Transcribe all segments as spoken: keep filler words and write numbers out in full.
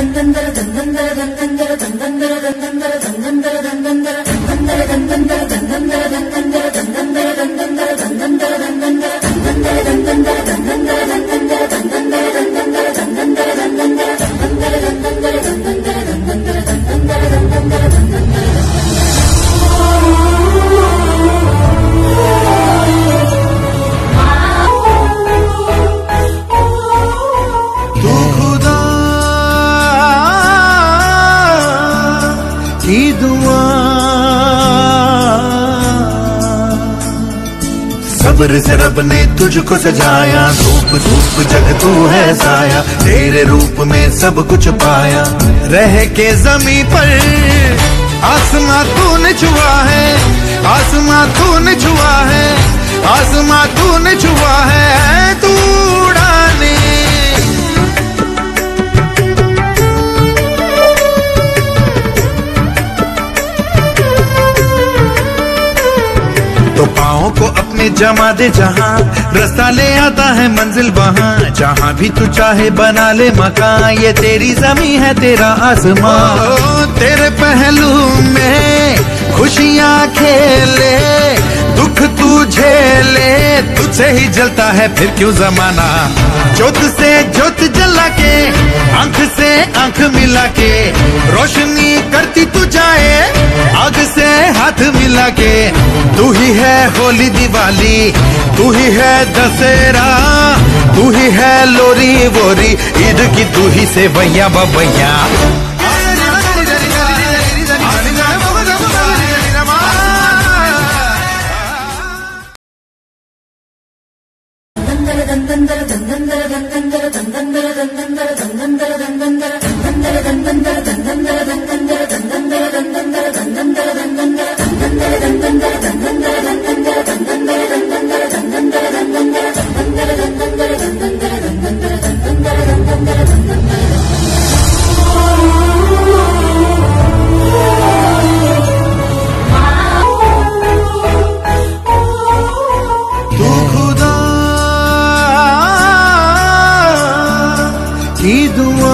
की दुआ सब्र से रब ने तुझको सजाया, धूप धूप जग तू है साया, तेरे रूप में सब कुछ पाया। रह के जमी पर आसमां तूने छुआ है, आसमां तूने छुआ है, आसमां तूने छुआ है, तू उड़ाने तो पाँव को अपने जमा दे जहाँ, रास्ता ले आता है मंजिल वहाँ। जहाँ भी तू चाहे बना ले मकान, ये तेरी जमी है तेरा आसमां। तेरे पहलू में खुशियाँ खेले, दुख तू झेले, तुझसे ही जलता है फिर क्यों जमाना। ज्योत से ज्योत जला के, आंख से आंख मिला के, रोशनी करती तू जाए, आग से हाथ मिला के। तू ही है होली दिवाली, तू ही है दशहरा, तू ही है लोरी वोरी, ईद की तू ही से भैया बबैया। की दुआ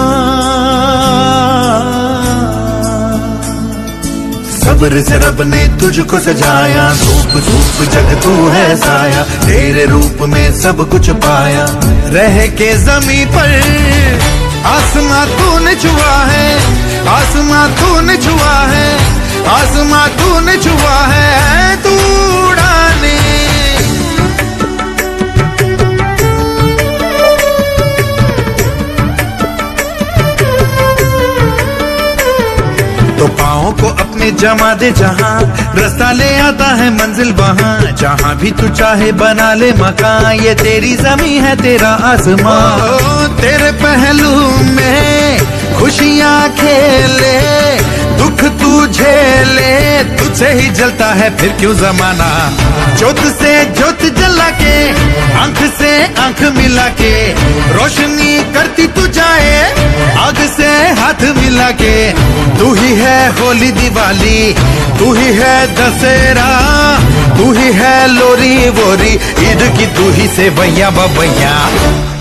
सब्र से रब ने तुझको सजाया, धूप धूप जग तू है साया, तेरे रूप में सब कुछ पाया। रह के जमी पर आसमां तूने छुआ है, आसमां तूने छुआ है, आसमां तूने छुआ है, तू उड़ाने तो पाँव को अपने जमा दे जहाँ, रास्ता ले आता है मंजिल वहाँ। जहाँ भी तू चाहे बना ले मकान, ये तेरी जमी है तेरा आसमां। तेरे पहलू में खुशियाँ खेले, दुख तू झेले, तुझसे ही जलता है फिर क्यों जमाना। ज्योत से ज्योत जला के, आंख से आंख मिला के, रोशनी करती तू जाए, आग से हाथ मिला के। तू ही है होली दिवाली, तू ही है दशहरा, तू ही है लोरी वोरी, ईद की तू ही से भैया बबैया।